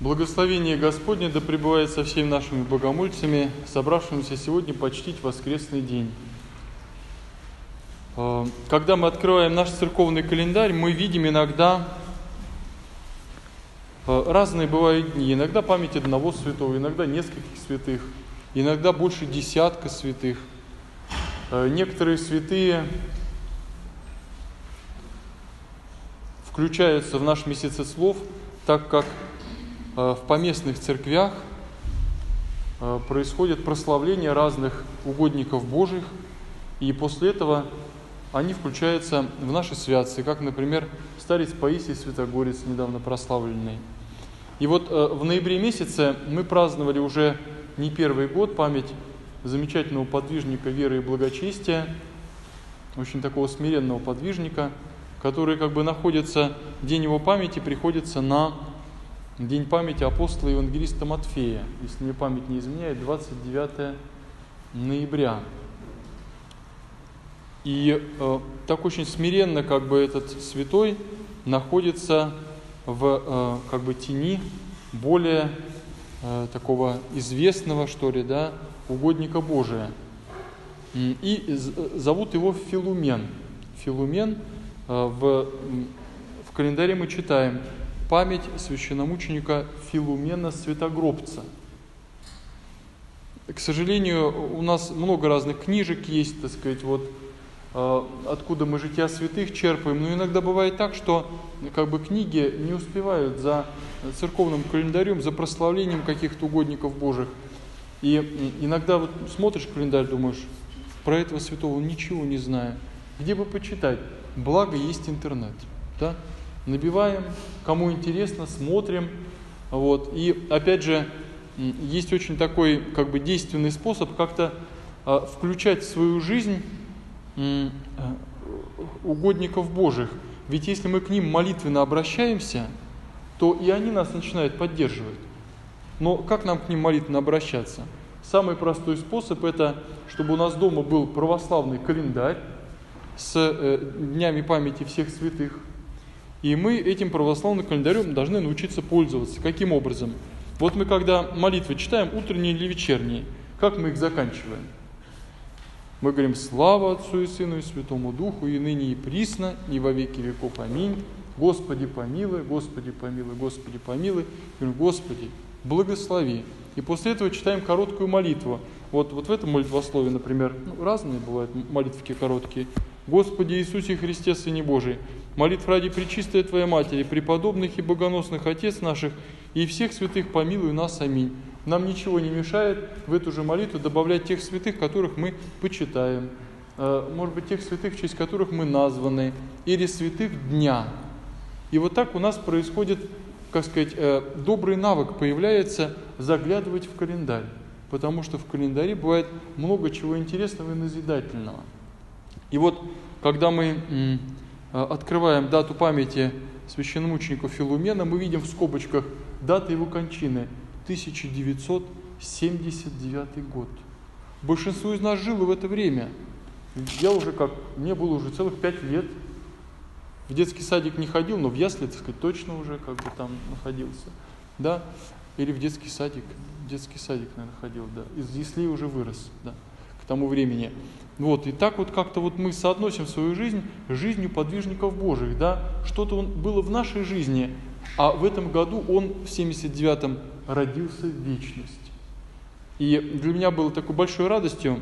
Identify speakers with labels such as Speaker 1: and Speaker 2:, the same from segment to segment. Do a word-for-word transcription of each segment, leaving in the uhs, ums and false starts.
Speaker 1: Благословение Господне да пребывает со всеми нашими богомольцами, собравшимися сегодня почтить воскресный день. Когда мы открываем наш церковный календарь, мы видим иногда разные бывают дни. Иногда память одного святого, иногда нескольких святых, иногда больше десятка святых. Некоторые святые включаются в наш месяцеслов, так как в поместных церквях происходит прославление разных угодников Божьих, и после этого они включаются в наши святцы, как, например, старец Паисий Святогорец, недавно прославленный. И вот в ноябре месяце мы праздновали уже не первый год память замечательного подвижника веры и благочестия, очень такого смиренного подвижника, который как бы находится, день его памяти приходится на день памяти апостола и евангелиста Матфея, если мне память не изменяет, двадцать девятое ноября. И э, так очень смиренно как бы этот святой находится в э, как бы тени более э, такого известного, что ли, да, угодника Божия. И зовут его Филумен. Филумен э, в, в календаре мы читаем память священномученика Филумена Святогробца. К сожалению, у нас много разных книжек есть, так сказать, вот откуда мы жития святых черпаем, но иногда бывает так, что как бы книги не успевают за церковным календарем, за прославлением каких-то угодников Божьих. И иногда вот смотришь календарь, думаешь, про этого святого ничего не знаю. Где бы почитать? Благо есть интернет, да? Набиваем, кому интересно, смотрим. Вот. И опять же, есть очень такой как бы действенный способ как-то а, включать в свою жизнь м, а, угодников Божьих. Ведь если мы к ним молитвенно обращаемся, то и они нас начинают поддерживать. Но как нам к ним молитвенно обращаться? Самый простой способ – это, чтобы у нас дома был православный календарь с э, днями памяти всех святых. И мы этим православным календарем должны научиться пользоваться. Каким образом? Вот мы когда молитвы читаем, утренние или вечерние, как мы их заканчиваем? Мы говорим: «Слава Отцу и Сыну и Святому Духу, и ныне и присно, и во веки веков. Аминь. Господи помилуй, Господи помилуй, Господи помилуй». Говорим: «Господи, благослови». И после этого читаем короткую молитву. Вот, вот в этом молитвословии, например, ну, разные бывают молитвки короткие. «Господи Иисусе Христе, Сыне Божий, молитв ради Пречистой Твоей Матери, преподобных и богоносных Отец наших и всех святых помилуй нас. Аминь». Нам ничего не мешает в эту же молитву добавлять тех святых, которых мы почитаем, может быть, тех святых, в честь которых мы названы, или святых дня. И вот так у нас происходит, как сказать, добрый навык появляется заглядывать в календарь, потому что в календаре бывает много чего интересного и назидательного. И вот, когда мы м, открываем дату памяти священномученика Филумена, мы видим в скобочках дата его кончины – тысяча девятьсот семьдесят девятый год. Большинство из нас жило в это время. Я уже как, мне было уже целых пять лет. В детский садик не ходил, но в ясли, так сказать, точно уже как бы там находился. Да? Или в детский садик. В детский садик, наверное, ходил, да. Из яслей уже вырос, да, к тому времени. Вот, и так вот как-то вот мы соотносим свою жизнь с жизнью подвижников Божьих, да. Что-то он, было в нашей жизни, а в этом году он в семьдесят девятом родился в вечность. И для меня было такой большой радостью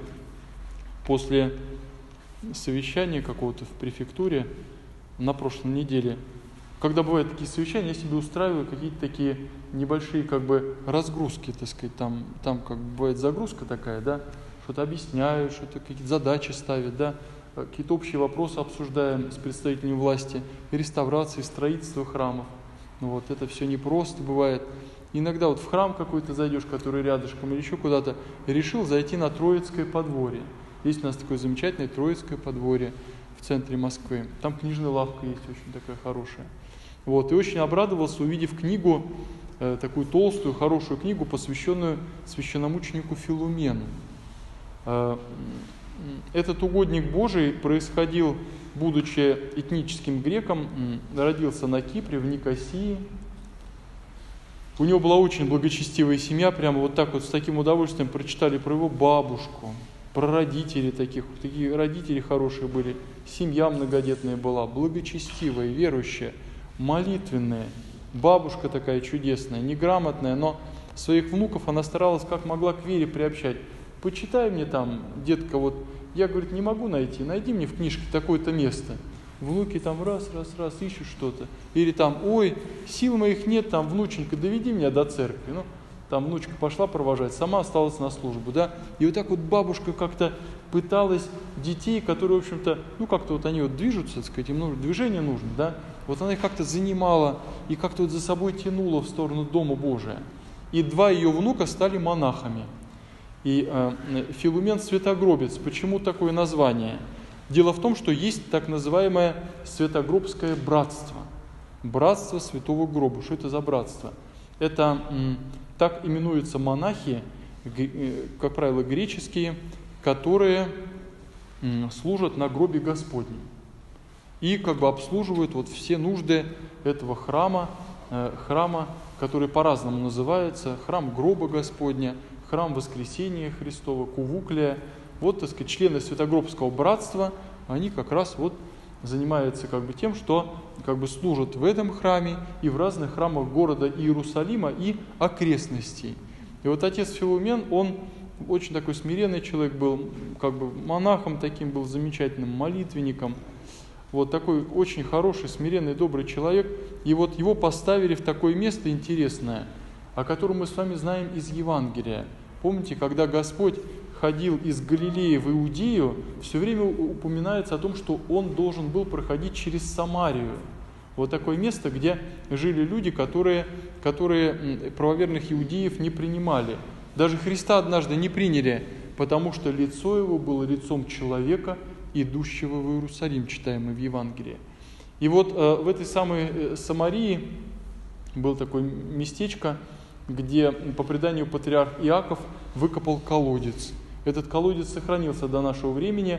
Speaker 1: после совещания какого-то в префектуре на прошлой неделе, когда бывают такие совещания, я себе устраиваю какие-то такие небольшие как бы разгрузки, так сказать, там, там как бы бывает загрузка такая, да, что-то объясняют, что-то какие-то задачи ставят, да, какие-то общие вопросы обсуждаем с представителями власти, реставрации, строительства храмов. Ну вот это все непросто бывает. Иногда вот в храм какой-то зайдешь, который рядышком, или еще куда-то, решил зайти на Троицкое подворье. Есть у нас такое замечательное Троицкое подворье в центре Москвы. Там книжная лавка есть очень такая хорошая. Вот, и очень обрадовался, увидев книгу, э, такую толстую, хорошую книгу, посвященную священномученику Филумену. Э, этот угодник Божий происходил, будучи этническим греком, родился на Кипре, в Никосии. У него была очень благочестивая семья, прямо вот так вот с таким удовольствием прочитали про его бабушку, про родителей таких, такие родители хорошие были, семья многодетная была, благочестивая, верующая, молитвенная, бабушка такая чудесная, неграмотная, но своих внуков она старалась как могла к вере приобщать. Почитай мне там, детка, вот, я, говорит, не могу найти, найди мне в книжке такое-то место. Внуки там раз, раз, раз ищут что-то. Или там, ой, сил моих нет, там, внученька, доведи меня до церкви. Ну, там внучка пошла провожать, сама осталась на службу, да. И вот так вот бабушка как-то пыталась детей, которые, в общем-то, ну, как-то вот они вот движутся, так сказать, им нужно, движение нужно, да. Вот она их как-то занимала и как-то вот за собой тянула в сторону Дома Божия. И два ее внука стали монахами. И э, Филумен Святогробец. Почему такое название? Дело в том, что есть так называемое Святогробское братство. Братство Святого Гроба. Что это за братство? Это м, так именуются монахи, г, как правило, греческие, которые м, служат на гробе Господнем. И как бы обслуживают вот все нужды этого храма, э, храма, который по-разному называется, храм гроба Господня, храм Воскресения Христова, Кувуклия. Вот, так сказать, члены Святогробского братства, они как раз вот занимаются как бы тем, что как бы служат в этом храме и в разных храмах города Иерусалима и окрестностей. И вот отец Филумен, он очень такой смиренный человек был, как бы монахом таким был, замечательным молитвенником. Вот такой очень хороший, смиренный, добрый человек. И вот его поставили в такое место интересное, о котором мы с вами знаем из Евангелия. Помните, когда Господь ходил из Галилеи в Иудею, все время упоминается о том, что он должен был проходить через Самарию. Вот такое место, где жили люди, которые, которые правоверных иудеев не принимали. Даже Христа однажды не приняли, потому что лицо его было лицом человека, идущего в Иерусалим, читаем мы в Евангелии. И вот э, в этой самой э, Самарии было такое местечко, где, по преданию, патриарх Иаков выкопал колодец. Этот колодец сохранился до нашего времени,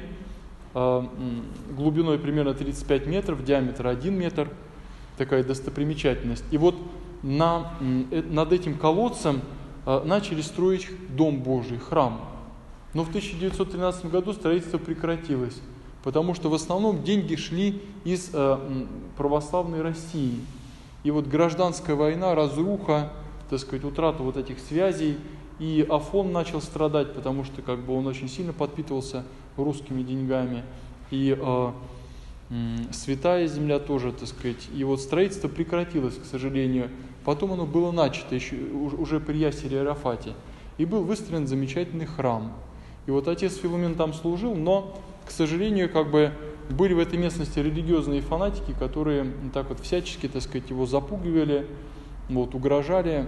Speaker 1: э, глубиной примерно тридцать пять метров, диаметр один метр, такая достопримечательность. И вот на, э, над этим колодцем э, начали строить Дом Божий, храм. Но в тысяча девятьсот тринадцатом году строительство прекратилось, потому что в основном деньги шли из э, православной России. И вот гражданская война, разруха, так сказать, утрата вот этих связей, и Афон начал страдать, потому что как бы он очень сильно подпитывался русскими деньгами, и э, э, Святая Земля тоже, так сказать, и вот строительство прекратилось, к сожалению. Потом оно было начато еще, уже при Ясере Арафате, и был выстроен замечательный храм. И вот отец Филумен там служил, но, к сожалению, как бы были в этой местности религиозные фанатики, которые так вот всячески, так сказать, его запугивали, вот, угрожали,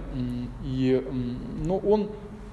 Speaker 1: и, но он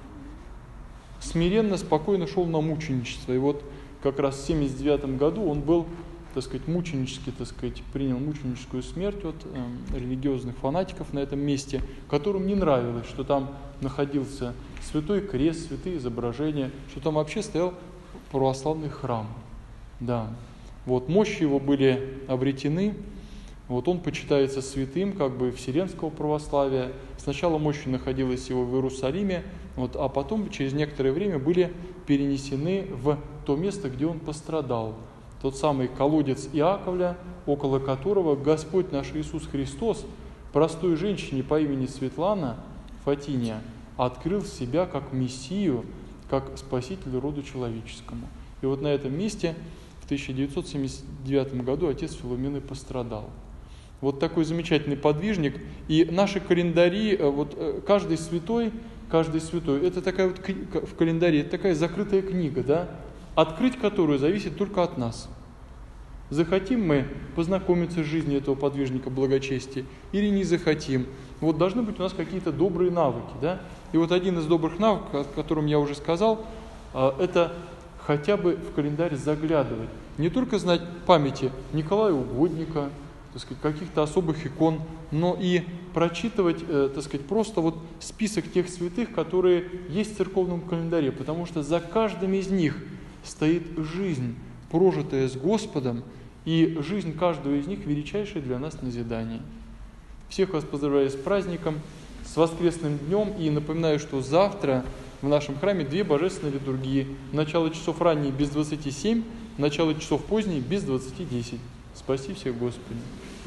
Speaker 1: смиренно, спокойно шел на мученичество. И вот как раз в семьдесят девятом году он был, так сказать, мученически, так сказать, принял мученическую смерть от э, религиозных фанатиков на этом месте, которым не нравилось, что там находился святой крест, святые изображения, что там вообще стоял православный храм. Да. Вот мощи его были обретены. Вот он почитается святым, как бы вселенского православия. Сначала мощи находилась его в Иерусалиме, вот, а потом через некоторое время были перенесены в то место, где он пострадал. Тот самый колодец Иаковля, около которого Господь наш Иисус Христос простой женщине по имени Светлана Фатиния открыл себя как Мессию, как Спаситель роду человеческому. И вот на этом месте в тысяча девятьсот семьдесят девятом году отец Филумен и пострадал. Вот такой замечательный подвижник. И наши календари, вот каждый святой, каждый святой, это такая вот в календаре, это такая закрытая книга, да, открыть которую зависит только от нас. Захотим мы познакомиться с жизнью этого подвижника благочестия или не захотим. Вот должны быть у нас какие-то добрые навыки, да. И вот один из добрых навыков, о котором я уже сказал, это хотя бы в календарь заглядывать. Не только знать памяти Николая Угодника, так сказать, каких-то особых икон, но и прочитывать, э, так сказать, просто вот список тех святых, которые есть в церковном календаре, потому что за каждым из них стоит жизнь, прожитая с Господом, и жизнь каждого из них величайшее для нас назидание. Всех вас поздравляю с праздником. с воскресным днем. И напоминаю, что завтра в нашем храме две божественные литургии. Начало часов ранние без двадцати семь, начало часов поздние без двадцати десять. Спаси всех, Господи.